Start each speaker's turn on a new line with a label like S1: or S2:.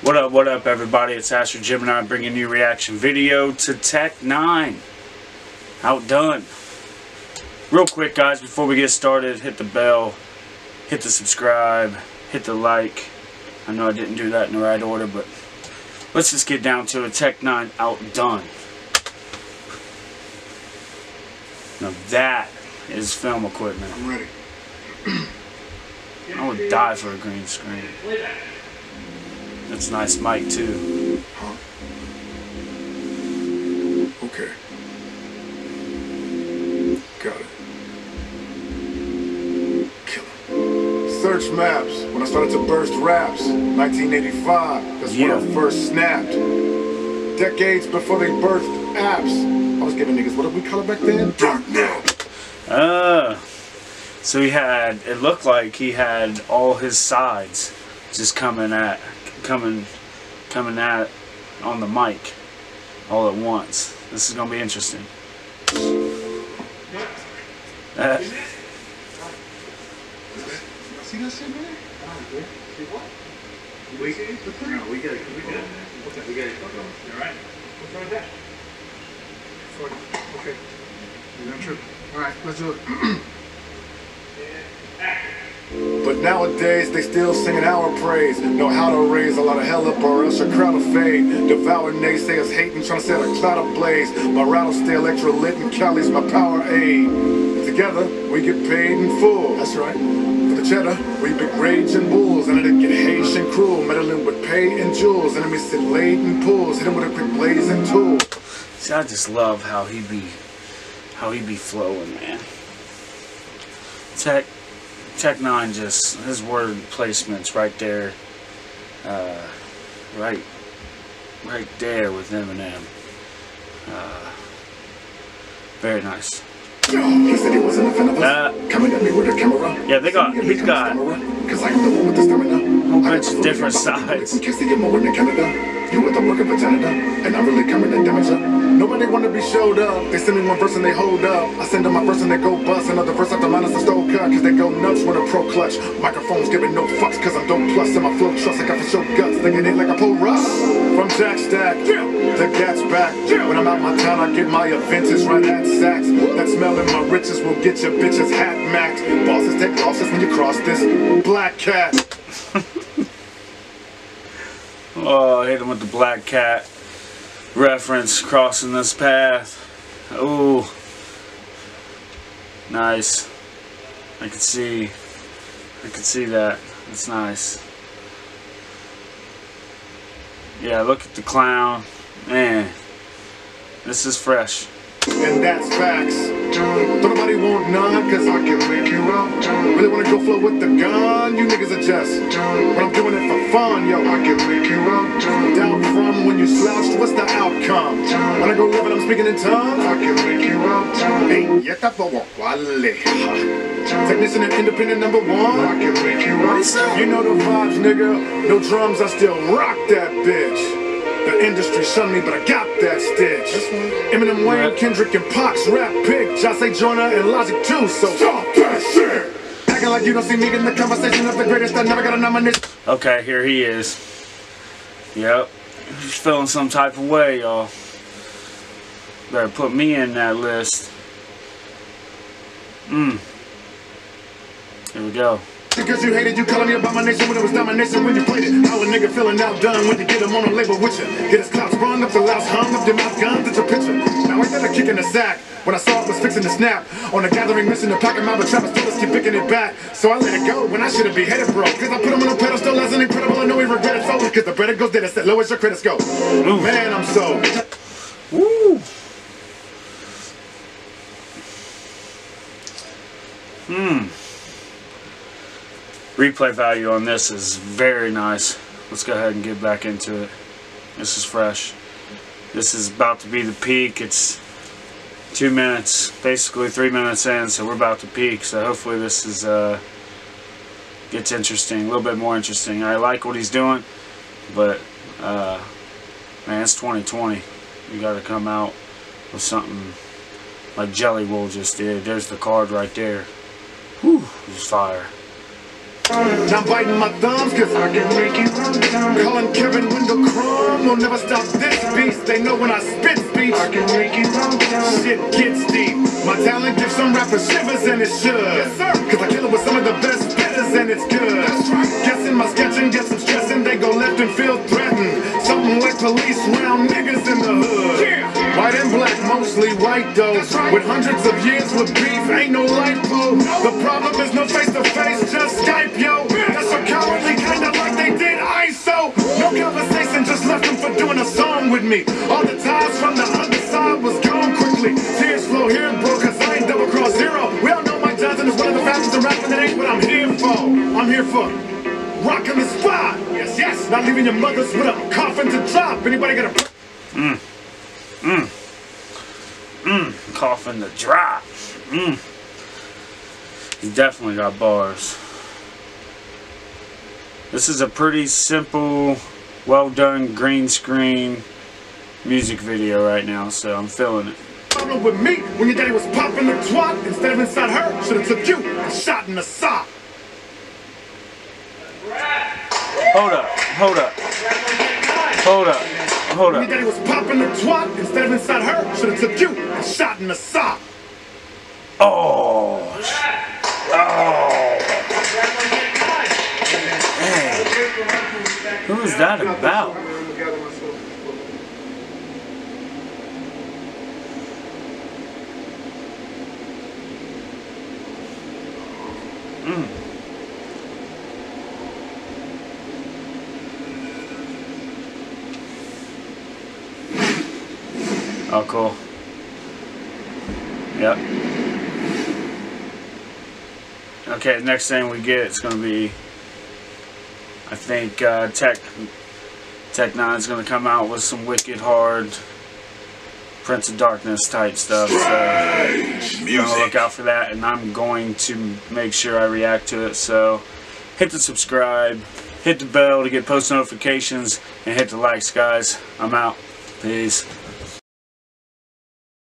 S1: What up, everybody? It's Astro Gemini bringing you a reaction video to N9ne, Outdone. Real quick, guys, before we get started, hit the bell, hit the subscribe, hit the like. I know I didn't do that in the right order, but let's just get down to it. N9ne, Outdone. Now that is film equipment.
S2: I'm ready.
S1: I would die for a green screen. That's a nice mic too.
S2: Huh? Okay. Got it. Killer. Search maps. When I started to burst raps, 1985. That's when I first snapped. Decades before they birthed apps. I was giving niggas, what did we call it back then? Darknet.
S1: So he had, it looked like he had all his sides just coming at on the mic all at once. This is gonna be interesting.
S2: See that shit, man? See what? We get it. No, we get it. We get it. Okay, we get it. All right. What's wrong with that? Okay. You're not tripping. All right, let's do it. But nowadays they still singing our praise. Know how to raise a lot of hell up or else a crowd will fade. Devour naysayers hating, trying to set a cloud ablaze. My rattle stay electro lit and Cali's my power aid. Together we get paid in full. That's right. For the cheddar we big raging bulls. And I didn't get Haitian cruel. Meddling with pay and jewels. Enemies sit laden pools. Hit him with a quick blazing tool.
S1: See, I just love how he be flowing, man. N9ne, just his word placements right there, right there with Eminem. Very nice.
S2: He said he wasn't a fan of us. Coming at me with a camera.
S1: Yeah, he's got
S2: Cause I'm the one with the stamina.
S1: A whole bunch of different sides.
S2: You with the work of a janitor, and I'm really coming to damage her. Nobody wanna be showed up. They send me one verse and they hold up. I send them my verse and they go bust. Another verse after mine is a stove cut. Cause they go nuts with a pro clutch. Microphones giving no fucks cause I'm dope plus. And my flow trust I got for show guts. Thinking it like a pull rust. From Jack Stack, the cat's back. When I'm out my town I get my adventures right at sacks. That smelling my riches will get your bitches hat maxed. Bosses take losses when you cross this black cat.
S1: Oh, hit him with the black cat reference, crossing this path. Ooh, nice. I can see that. That's nice. Yeah, look at the clown. Man, this is fresh.
S2: And that's facts. Don't nobody want none, cause I can make you up. Really wanna go flow with the gun, you niggas adjust. But I'm doing it for fun, yo, I can make you up. Down from when you slouched, what's the outcome? When I go live and I'm speaking in tongues, I can make you up. Hey, yeta po wale. Technician and independent #1, I can make you up. You know the vibes, nigga. No drums, I still rock that bitch. The industry shunned me, but I got that stitch. Eminem, Wayne, Kendrick, and Pox, rap pick, Jose Joyner, and Logic too, so stop that shit! Acting like you don't see me in the conversation of the greatest, I never got a nomination.
S1: Okay, here he is. Yep. He's feeling some type of way, y'all. Better put me in that list. Here we go.
S2: Because you hated, you calling me about my nation when it was domination when you played it. How a nigga feeling outdone when you get him on a label with you. Get his clouds sprung up, the louds hung up, your mouth guns, it's a picture. Now ain't that a kick in the sack? When I saw it was fixing to snap. On a gathering mission to pack him out, but Travis told us keep picking it back. So I let it go when I should have beheaded, bro. Cause I put him on a pedestal as an incredible, I know he regretted so. Cause the bread goes dead, it's that low as your credits go. Ooh. Man, I'm so.
S1: Woo. Replay value on this is very nice. Let's go ahead and get back into it. This is fresh. This is about to be the peak. It's 2 minutes, basically 3 minutes in, so we're about to peak. So hopefully this is gets interesting, a little bit more interesting. I like what he's doing, but man, it's 2020. You got to come out with something like Jelly Roll just did. There's the card right there. Whew, it's fire.
S2: Now I'm biting my thumbs cause I can make you calling Kevin Wendell Crumb will never stop this beast. They know when I spit speech I can make you shit gets deep. My talent gives some rappers shivers and it should. Yes, sir. Cause I kill it with some of the best spitters and it's good. That's right. Guessing my sketching gets them stressing. They go left and feel threatened. Something like police round niggas in the hood. Yeah. White and black, mostly white though. Right. With hundreds of years with beef, ain't no lipo. The problem is no face to face, just Skype, yo. That's so cowardly, kinda like they did ISO. No conversation, just left them for doing a song with me. All the ties from the other side was gone quickly. Tears flow here, bro, cause I ain't double cross zero. We all know Mike Johnson is one of the fastest to rapping. That ain't what I'm here for. I'm here for rocking the spot. Yes, yes. Not leaving your mothers with a coffin to drop. Anybody got a
S1: coffin to drop. He definitely got bars. This is a pretty simple, well done green screen music video right now, so I'm feeling it.
S2: Problem with me when your daddy was popping the twat instead of inside her, should have took you and shot in the sock.
S1: Hold up, hold up, hold up, hold
S2: When
S1: up.
S2: your daddy was popping the twat instead of inside her, should have took you and shot in the sock.
S1: Oh, oh, man, who is that about? Oh, cool. Yep. Okay, next thing we get, it's going to be, I think, N9ne is going to come out with some wicked hard Prince of Darkness type stuff. So, you're going to look out for that, and I'm going to make sure I react to it. So, hit the subscribe, hit the bell to get post notifications, and hit the likes, guys. I'm out. Peace.